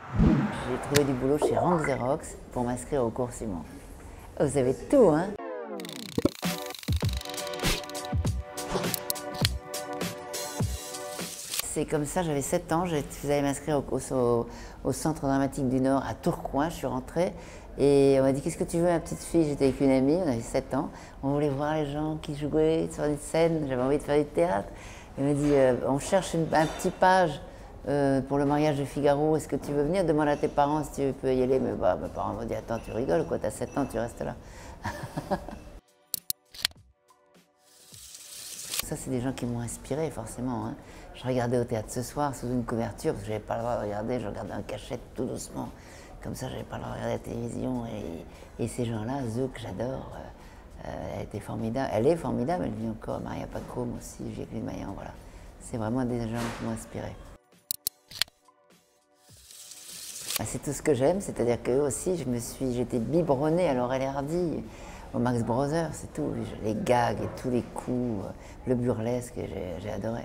J'ai trouvé du boulot chez Rank Xerox pour m'inscrire au cours Simon. Vous avez tout, hein? C'est comme ça, j'avais 7 ans, j'allais m'inscrire au Centre dramatique du Nord à Tourcoing, je suis rentrée et on m'a dit qu'est-ce que tu veux ma petite fille, j'étais avec une amie, on avait 7 ans, on voulait voir les gens qui jouaient sur une scène, j'avais envie de faire du théâtre. Elle m'a dit on cherche un petit page pour le mariage de Figaro, est-ce que tu veux venir? Demande à tes parents si tu peux y aller, mais bah, mes parents m'ont dit attends tu rigoles quoi, t'as 7 ans, tu restes là. Ça, c'est des gens qui m'ont inspiré, forcément. Hein. Je regardais au théâtre ce soir sous une couverture, parce que je n'avais pas le droit de regarder, je regardais en cachette tout doucement. Comme ça, je n'avais pas le droit de regarder la télévision. Et ces gens-là, Zouk, j'adore, elle était formidable. Elle est formidable, elle vit encore. Maria Pacôme aussi, Jacqueline Maillan, voilà. C'est vraiment des gens qui m'ont inspiré. C'est tout ce que j'aime, c'est-à-dire qu'eux aussi, j'étais biberonnée à Laurel et Hardy, au Max Brothers, c'est tout, les gags et tous les coups, le burlesque, j'ai adoré.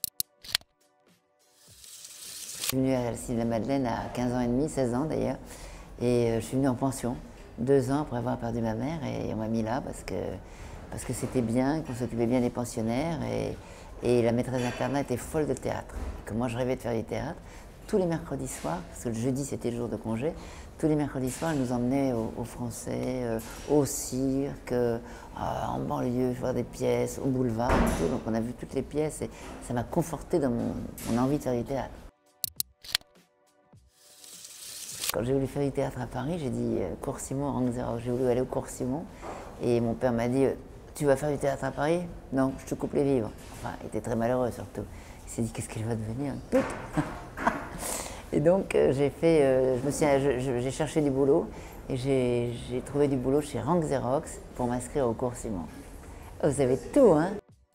Je suis venue à la Cité de la Madeleine à 15 ans et demi, 16 ans d'ailleurs, et je suis venue en pension, 2 ans après avoir perdu ma mère, et on m'a mis là parce que c'était bien, qu'on s'occupait bien des pensionnaires, et la maîtresse d'internat était folle de théâtre, et que moi je rêvais de faire du théâtre. Tous les mercredis soirs, parce que le jeudi c'était le jour de congé, tous les mercredis soirs, elle nous emmenait au Français, au cirque, en banlieue, voir des pièces, au boulevard, et tout. Donc on a vu toutes les pièces et ça m'a conforté dans mon envie de faire du théâtre. Quand j'ai voulu faire du théâtre à Paris, j'ai dit cours Simon, Rank Xerox. J'ai voulu aller au cours Simon et mon père m'a dit tu vas faire du théâtre à Paris? Non, je te coupe les vivres. Enfin, il était très malheureux surtout. Il s'est dit qu'est-ce qu'elle va devenir, une pute. Et donc j'ai cherché du boulot et j'ai trouvé du boulot chez Rank Xerox pour m'inscrire au cours Simon. Vous avez tout, hein?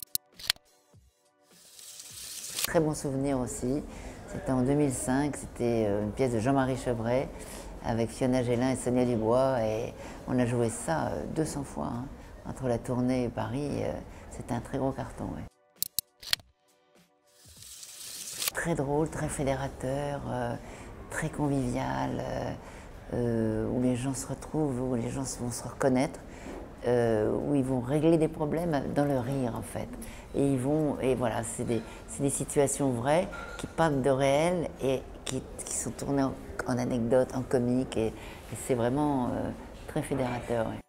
Très bon souvenir aussi. C'était en 2005, c'était une pièce de Jean-Marie Chevret avec Fiona Gélin et Sonia Dubois et on a joué ça 200 fois. Hein. Entre la tournée et Paris, c'était un très gros carton. Ouais. Très drôle, très fédérateur, très convivial, où les gens se retrouvent, où les gens vont se reconnaître, où ils vont régler des problèmes dans le rire en fait. Et voilà, c'est des situations vraies qui partent de réel et qui sont tournées en anecdotes, en comique, et c'est vraiment très fédérateur. Ouais.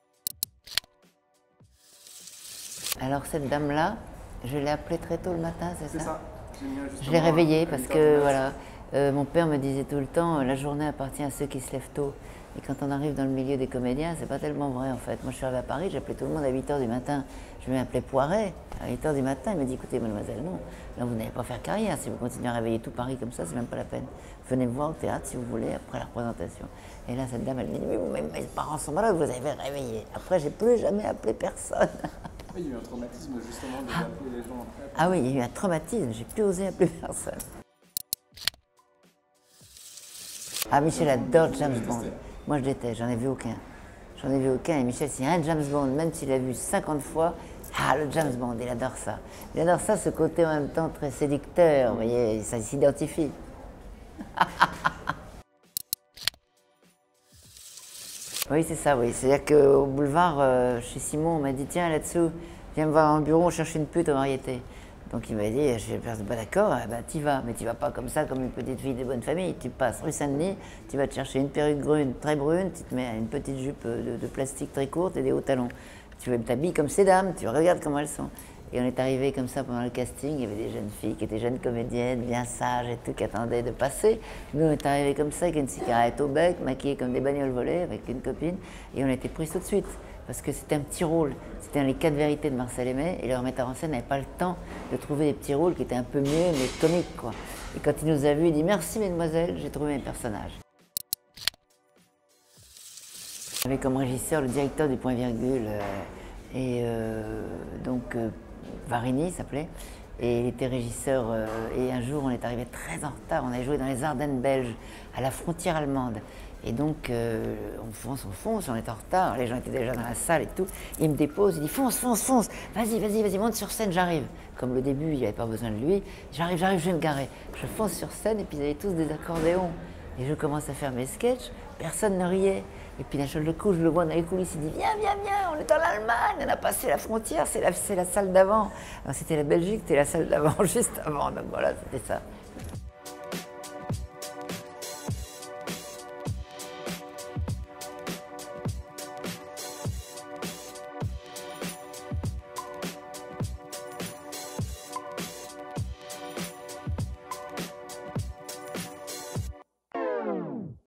Alors cette dame-là, je l'ai appelée très tôt le matin, c'est ça? Je l'ai réveillée parce que voilà, mon père me disait tout le temps la journée appartient à ceux qui se lèvent tôt. Et quand on arrive dans le milieu des comédiens, c'est pas tellement vrai en fait. Moi je suis arrivée à Paris, j'appelais tout le monde à 8 h du matin. Je m'appelais Poiret à 8 h du matin. Il me dit écoutez mademoiselle, non, là vous n'allez pas faire carrière. Si vous continuez à réveiller tout Paris comme ça, c'est même pas la peine. Venez me voir au théâtre si vous voulez après la représentation. Et là cette dame elle me dit mais mes parents sont malades, vous les avez réveillés. Après j'ai plus jamais appelé personne. Il y a eu un traumatisme justement d'appeler les gens après. Ah oui, il y a eu un traumatisme, j'ai plus osé appeler personne. Ah, Michel adore James Bond. Moi je déteste, j'en ai vu aucun. J'en ai vu aucun et Michel, s'il y a un James Bond, même s'il l'a vu 50 fois, ah le James Bond, il adore ça. Il adore ça, ce côté en même temps très séducteur, vous voyez, ça s'identifie. Oui, c'est ça, oui. C'est-à-dire qu'au boulevard, chez Simon, on m'a dit tiens, là-dessous, viens me voir dans le bureau, on cherche une pute en variété. Donc il m'a dit, je suis bah, d'accord, bah, t'y vas, mais t'y vas pas comme ça, comme une petite fille de bonne famille. Tu passes rue Saint-Denis, tu vas te chercher une perruque brune, très brune, tu te mets une petite jupe de plastique très courte et des hauts talons. Tu t'habilles comme ces dames, tu regardes comment elles sont. Et on est arrivé comme ça pendant le casting, il y avait des jeunes filles qui étaient jeunes comédiennes, bien sages et tout, qui attendaient de passer. Nous, on est arrivés comme ça, avec une cigarette au bec, maquillés comme des bagnoles volées, avec une copine, et on a été pris tout de suite. Parce que c'était un petit rôle, c'était dans les 4 vérités de Marcel Aimé, et leur metteur en scène n'avait pas le temps de trouver des petits rôles qui étaient un peu mieux, mais comiques, quoi. Et quand il nous a vus, il dit « Merci, mesdemoiselles, j'ai trouvé mes personnages ». J'avais comme régisseur le directeur du Point Virgule, Varini s'appelait, et il était régisseur, et un jour on est arrivé très en retard, on avait joué dans les Ardennes belges, à la frontière allemande. Et donc, on fonce, on est en retard, les gens étaient déjà dans la salle et tout. Il me dépose, il dit fonce, vas-y, monte sur scène, j'arrive. Comme le début, il n'y avait pas besoin de lui, j'arrive, je vais me garer. Je fonce sur scène et puis ils avaient tous des accordéons. Et je commence à faire mes sketchs, personne ne riait. Et puis d'un seul coup, je le vois dans les coulisses, il dit viens, viens, viens, on est en Allemagne, on a passé la frontière, c'est la salle d'avant. C'était la Belgique, c'était la salle d'avant, juste avant, donc voilà, c'était ça.